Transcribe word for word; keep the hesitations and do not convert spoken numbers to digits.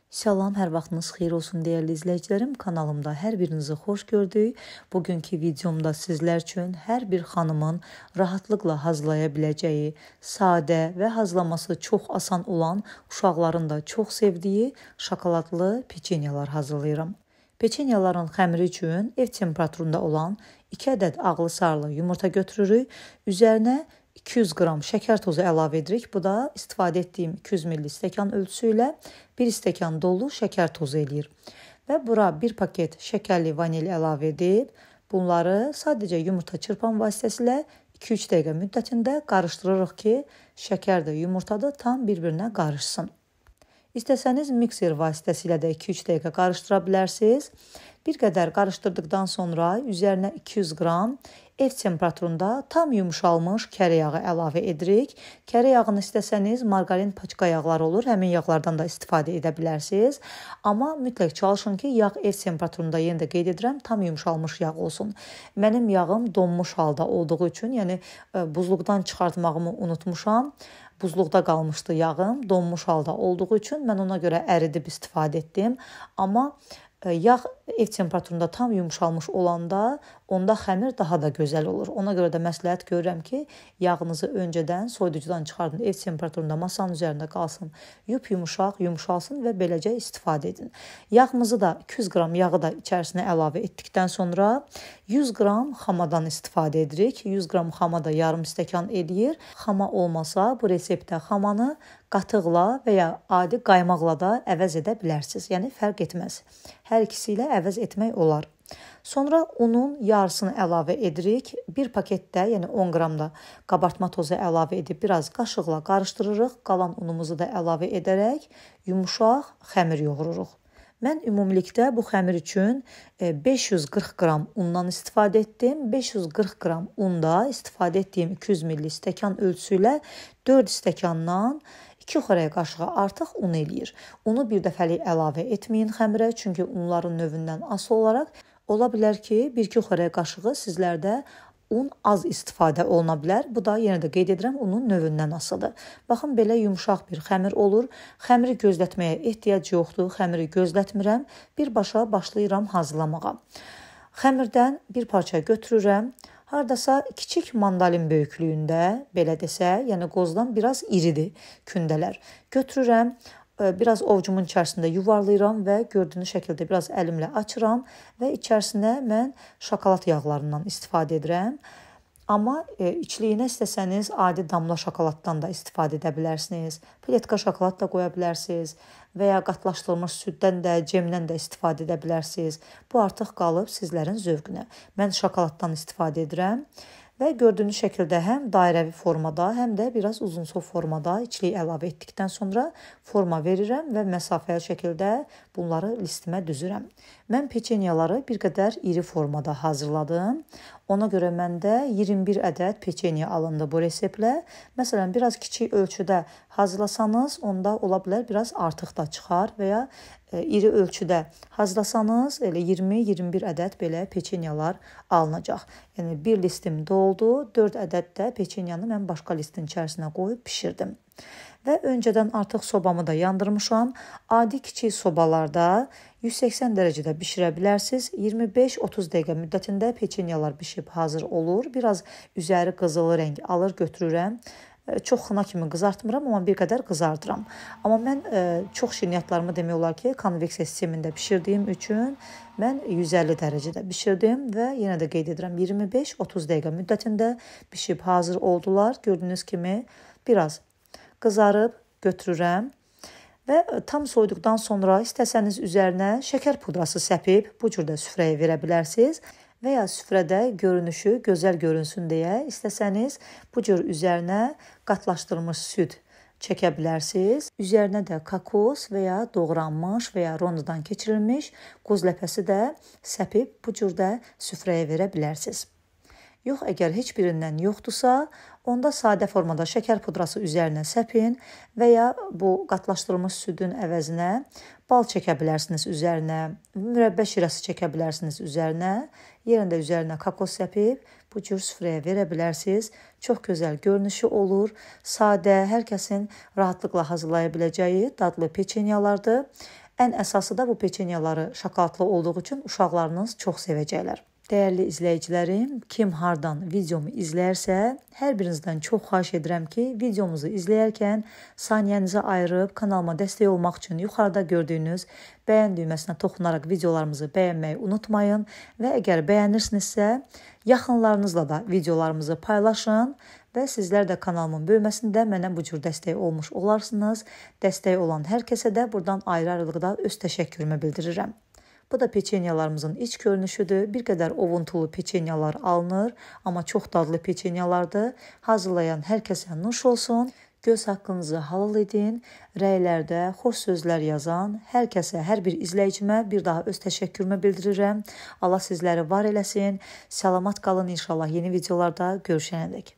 Salam, hər vaxtınız xeyir olsun dəyərli izləyicilərim. Kanalımda hər birinizi xoş gördük. Bugünkü videomda sizlər üçün hər bir xanımın rahatlıqla hazırlaya biləcəyi, sadə və hazırlaması çox asan olan, uşaqların da çox sevdiyi şokoladlı peçenyalar hazırlayıram. Peçenyaların xəmiri üçün ev temperaturunda olan iki ədəd ağlı sarlı yumurta götürürük. Üzərinə iki yüz qram şəkər tozu əlavə edirik. Bu da istifadə etdiyim iki yüz milli stəkan ölçüsü ilə bir stəkan dolu şəkər tozu eləyir. Və bura bir paket şəkərli vanil əlavə edib, bunları sadəcə yumurta çırpan vasitəsilə iki üç dəqiqə müddətində qarışdırırıq ki, şəkər də yumurta da tam bir-birinə qarışsın. İstəsəniz mikser vasitəsilə də iki üç dəqiqə qarışdıra bilərsiniz. Bir qədər qarışdırdıqdan sonra üzərinə iki yüz qram ev temperaturunda tam yumuşalmış kərə yağı əlavə edirik. Kərə yağını istəsəniz margarin paçka yağları olur, həmin yağlardan da istifadə edə bilərsiniz. Amma mütləq çalışın ki, yağ ev temperaturunda, yenə də qeyd edirəm, tam yumuşalmış yağ olsun. Mənim yağım donmuş halda olduğu üçün, yəni buzluqdan çıxartmağımı unutmuşam. Buzluqda qalmışdı yağım, donmuş halda olduğu üçün mən ona görə əridib istifadə etdim. Amma yağ ev temperaturunda tam yumuşalmış olanda onda xəmir daha da gözəl olur. Ona görə də məsləhət görürəm ki, yağınızı öncədən soyuducudan çıxardın, ev temperaturunda masanın üzərində qalsın, yup-yumuşaq, yumuşalsın və beləcə istifadə edin. Yağımızı da iki yüz qram yağı da içərisinə əlavə etdikdən sonra yüz qram xamadan istifadə edirik. yüz qram xama da yarım stəkan eləyir. Xama olmasa bu reseptdə xamanı qatıqla və ya adi qaymaqla da əvəz edə bilərsiniz. Yəni fərq etməz. Hər ikisi ilə əvəz etmək olar. Sonra unun yarısını əlavə edirik. Bir paketdə, yəni on qram da qabartma tozu əlavə edib biraz qaşıqla qarışdırırıq. Qalan unumuzu da əlavə edərək yumuşaq xəmir yoğururuq. Mən ümumilikdə bu xəmir üçün beş yüz qırx qram undan istifadə etdim. beş yüz qırx qram unda istifadə etdiyim iki yüz milli stəkan ölçüsü ilə dörd stəkandan iki xörək qaşığı artıq un eləyir. Unu bir dəfəlik əlavə etməyin xəmirə, çünki unların növündən asılı olaraq ola bilər ki, bir iki xörək qaşığı sizlərdə un az istifadə oluna bilər. Bu da yenə də qeyd edirəm, unun növündən asılıdır. Baxın, belə yumuşaq bir xəmir olur. Xəmiri gözlətməyə ehtiyac yoxdur. Xəmiri gözlətmirəm. Birbaşa başlayıram hazırlamağa. Xəmirdən bir parça götürürəm. Hardasa kiçik mandalin böyüklüyündə, belə desə, yəni qozdan biraz iridir kündələr. Götürürəm, biraz ovcumun içərisində yuvarlayıram və gördüyünüz şəkildə biraz əlimlə açıram və içərisinə mən şokolad yağlarından istifadə edirəm. Amma e, içliyinə istəsəniz adi damla şokoladdan da istifadə edə bilərsiniz. Pletka şokolad da qoya bilərsiniz və ya qatlaşdırılmış süddən də, cemdən də istifadə edə bilərsiniz. Bu artıq qalıb sizlərin zövqünə. Mən şokoladdan istifadə edirəm və gördüyünüz şəkildə həm dairəvi formada, həm də biraz uzunsov formada içliyi əlavə etdikdən sonra forma verirəm və məsafəli şəkildə bunları listimə düzürəm. Mən peçenyaları bir qədər iri formada hazırladım. Ona görə məndə iyirmi bir ədəd peçenya alındı bu reseptlə. Məsələn, biraz kiçik ölçüdə hazırlasanız, onda ola bilər biraz artıq da çıxar və ya e, iri ölçüdə hazırlasanız, elə iyirmi iyirmi bir ədəd belə peçenyalar alınacaq. Yəni bir listim doldu, dörd ədəd də peçenyanı mən başqa listin içərisinə qoyub pişirdim. Və öncədən artıq sobamı da yandırmışam. Adi kiçik sobalarda yüz səksən dərəcədə bişirə bilərsiniz. iyirmi beş otuz dəqiqə müddətində peçenyalar bişib hazır olur. Biraz üzəri qızılı rəng alır, götürürəm. Çox xına kimi qızartmıram, amma bir qədər qızardıram. Amma mən e, çox şirniyyatlarımı demək olar ki, konveksiya sistemində bişirdiyim üçün mən yüz əlli dərəcədə bişirdim və yenə də qeyd edirəm, iyirmi beş otuz dəqiqə müddətində bişib hazır oldular. Gördüyünüz kimi biraz qızarıb götürürəm və tam soyduqdan sonra istəsəniz üzərinə şəkər pudrası səpib bu cür də süfrəyə verə bilərsiniz və ya süfrədə görünüşü gözəl görünsün deyə istəsəniz bu cür üzərinə qatlaşdırılmış süd çəkə bilərsiniz. Üzərinə də kakos və ya doğranmış və ya rondodan keçirilmiş qoz ləpəsi də səpib bu cür də süfrəyə verə bilərsiniz. Yox, əgər heç birindən yoxdursa, onda sadə formada şəkər pudrası üzərinə səpin və ya bu qatlaşdırılmış südün əvəzinə bal çəkə bilərsiniz üzərinə, mürəbbə şirəsi çəkə bilərsiniz üzərinə, yenə də üzərinə kakos səpib bu cür süfrəyə verə bilərsiniz. Çox gözəl görünüşü olur. Sadə, hər kəsin rahatlıqla hazırlaya biləcəyi dadlı peçenyalardır. Ən əsası da bu peçenyaları şokoladlı olduğu üçün uşaqlarınız çox sevəcəklər. Dəyərli izləyicilərim, kim hardan videomu izləyərsə, hər birinizdən çox xahiş edirəm ki, videomuzu izləyərkən saniyənizi ayırıb kanalıma dəstək olmaq üçün yuxarıda gördüyünüz bəyən düyməsinə toxunaraq videolarımızı bəyənməyi unutmayın və əgər bəyənirsinizsə, yaxınlarınızla da videolarımızı paylaşın və sizlər də kanalımın böyüməsində mənə bu cür dəstək olmuş olarsınız. Dəstək olan hər kəsə də buradan ayrı-ayrılıqda öz təşəkkürümü bildirirəm. Bu da peçenyalarımızın iç görünüşüdür. Bir qədər ovuntulu peçenyalar alınır, amma çox dadlı peçenyalardır. Hazırlayan hər kəsə nuş olsun. Göz haqqınızı halal edin. Rəylərdə xoş sözlər yazan hər kəsə, hər bir izləyicimə bir daha öz təşəkkürümü bildirirəm. Allah sizləri var eləsin. Salamat qalın inşallah yeni videolarda görüşənədək.